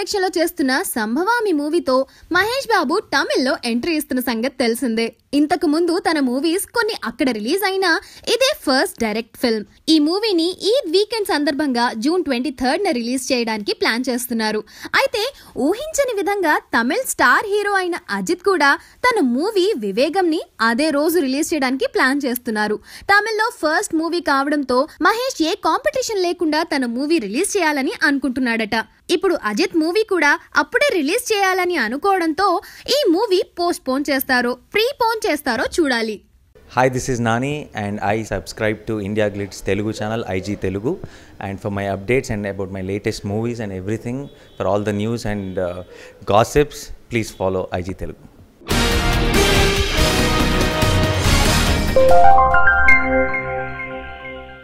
Direction లో చేస్తున్న సంభవామి మూవీతో మహేష్ బాబు తమిళ్లో ఎంట్రీ ఇస్తున్న సంగతి తెలిసిందే. ఇంతకు ముందు తన మూవీస్ కొన్ని అక్కడ రిలీజ్ అయినా ఇదే ఫస్ట్ డైరెక్ట్ ఫిల్మ్. ఈ మూవీని ఈద్ వీకెండ్ సందర్భంగా జూన్ 23న రిలీజ్ చేయడానికి ప్లాన్ చేస్తున్నారు. అయితే ఊహించని విధంగా తమిళ్ స్టార్ హీరో అయిన అజిత్ కూడా తన మూవీ వివేగంని అదే రోజు రిలీజ్ చేయడానికి ప్లాన్ చేస్తున్నారు. తమిళ్లో ఫస్ట్ మూవీ కావడంతో మహేష్ ఏ కాంపిటీషన్ లేకుండా తన మూవీ రిలీజ్ చేయాలని అనుకుంటున్నాడట. ఇప్పుడు అజిత్ మూవీ కూడా అప్పుడే రిలీజ్ చేయాలని అనుకోవడంతో ఈ మూవీ పోస్ట్ పోన్ చేస్తారో ప్రీపోన్ చేస్తారో చూడాలి. Hi, this is Nani and I subscribe to India Glitz Telugu channel IG Telugu, and for my updates and about my latest movies and everything, for all the news and gossips, please follow IG Telugu.